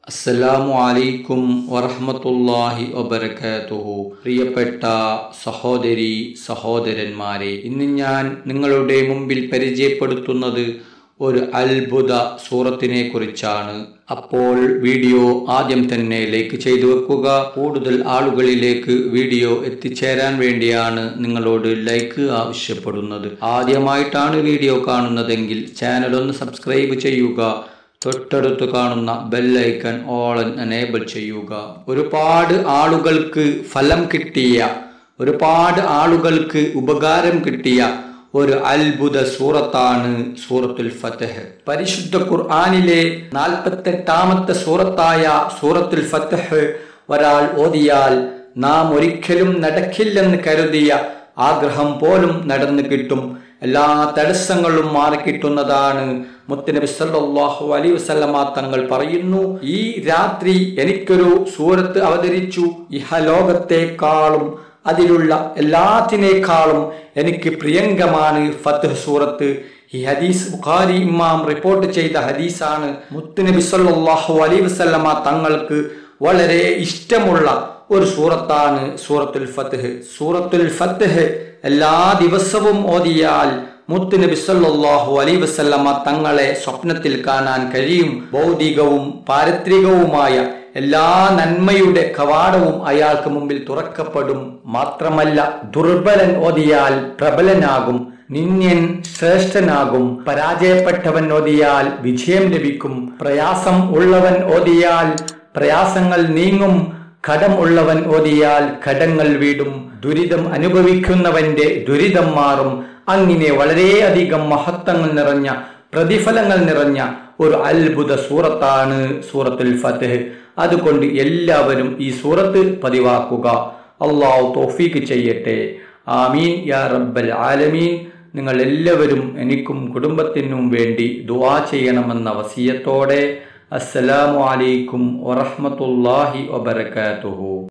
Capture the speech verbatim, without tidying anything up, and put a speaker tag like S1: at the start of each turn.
S1: അസ്സലാമു അലൈക്കും വറഹ്മത്തുള്ളാഹി വബറകാതുഹു. പ്രിയപ്പെട്ട സഹോദരി സഹോദരന്മാരെ, ഇന്ന് ഞാൻ നിങ്ങളുടെ മുമ്പിൽ പരിചയപ്പെടുത്തുന്നത് ഒരു അത്ഭുത സൂറത്തിനെ കുറിച്ചാണ്. അപ്പോൾ വീഡിയോ ആദ്യം തന്നെ ലൈക്ക് ചെയ്തു വെക്കുക. കൂടുതൽ ആളുകളിലേക്ക് വീഡിയോ എത്തിച്ചേരാൻ വേണ്ടിയാണ് നിങ്ങളോട് ലൈക്ക് ആവശ്യപ്പെടുന്നത്. ആദ്യമായിട്ടാണ് വീഡിയോ കാണുന്നതെങ്കിൽ ചാനൽ ഒന്ന് സബ്സ്ക്രൈബ് ചെയ്യുക. തൊട്ടടുത്ത് കാണുന്ന ബെല്ലൈക്കൺ ഓൾ എനേബിൾ ചെയ്യുക. ഒരുപാട് ആളുകൾക്ക് ഫലം കിട്ടിയ, ഒരുപാട് ആളുകൾക്ക് ഉപകാരം കിട്ടിയ ഒരു അത്ഭുത സൂറത്താണ് സൂറത്തുൽ ഫത്ഹ്. പരിശുദ്ധ ഖുർആനിലെ നാൽപ്പത്തെട്ടാമത്തെ സൂറത്തായ സൂറത്തുൽ ഫത്ഹ് ഒരാൾ ഓതിയാൽ നാം ഒരിക്കലും നടക്കില്ലെന്ന് കരുതിയ ആഗ്രഹം പോലും നടന്നു കിട്ടും. എല്ലാ തടസ്സങ്ങളും മാറിക്കിട്ടുന്നതാണ്. മുത്തുനബി സല്ലല്ലാഹു അലൈഹി വസല്ലമ തങ്ങൾ പറയുന്നു, ഈ രാത്രി എനിക്കൊരു സൂറത്ത് അവതരിച്ചു. ഇഹലോകത്തെക്കാളും അതിലുള്ള എല്ലാത്തിനേക്കാളും എനിക്ക് പ്രിയങ്കമാണ് ഫത്ഹ് സൂറത്ത്. ഈ ഹദീസ് ബുഖാരി ഇമാം റിപ്പോർട്ട് ചെയ്ത ഹദീസാണ്. മുത്തുനബി സല്ലല്ലാഹു അലൈഹി വസല്ലമ തങ്ങൾക്ക് വളരെ ഇഷ്ടമുള്ള ഒരു സൂറത്താണ് സൂറത്തുൽ ഫത്ഹ്. സൂറത്തുൽ ഫത്ഹ് എല്ലാ ദിവസവും ഓതിയാൽ മുത്തുനബി സല്ലല്ലാഹു അലൈഹി വസല്ലമ തങ്ങളെ സ്വപ്നത്തിൽ കാണാൻ കഴിയും. ഭൗതികവും പാരത്രികവുമായ എല്ലാ നന്മയുടെ കവാടവും അയാൾക്ക് മുമ്പിൽ തുറക്കപ്പെടും. മാത്രമല്ല, ദുർബലൻ ഓതിയാൽ പ്രബലനാകും, നിന്യൻ ശ്രേഷ്ഠനാകും, പരാജയപ്പെട്ടവൻ ഓതിയാൽ വിജയം ലഭിക്കും, പ്രയാസം ഉള്ളവൻ ഓതിയാൽ പ്രയാസങ്ങൾ നീങ്ങും, കടം ഉള്ളവൻ ഓതിയാൽ കടങ്ങൾ വീടും, ദുരിതം അനുഭവിക്കുന്നവന്റെ ദുരിതം മാറും. അങ്ങനെ വളരെയധികം മഹത്വങ്ങൾ നിറഞ്ഞ, പ്രതിഫലങ്ങൾ നിറഞ്ഞ ഒരു അത്ഭുത സൂറത്താണ് സൂറത്തുൽ ഫത്ഹ്. അതുകൊണ്ട് എല്ലാവരും ഈ സൂറത്ത് പതിവാക്കുക. അല്ലാഹു തൗഫീഖ് ചെയ്യട്ടെ. ആമീൻ യാ റബ്ബൽ ആലമീൻ. നിങ്ങൾ എല്ലാവരും എനിക്കും കുടുംബത്തിനും വേണ്ടി ദുആ ചെയ്യണമെന്ന വസിയത്തോടെ അസ്സലാമു അലൈക്കും വറഹ്മത്തുള്ളാഹി വബറകാതുഹു.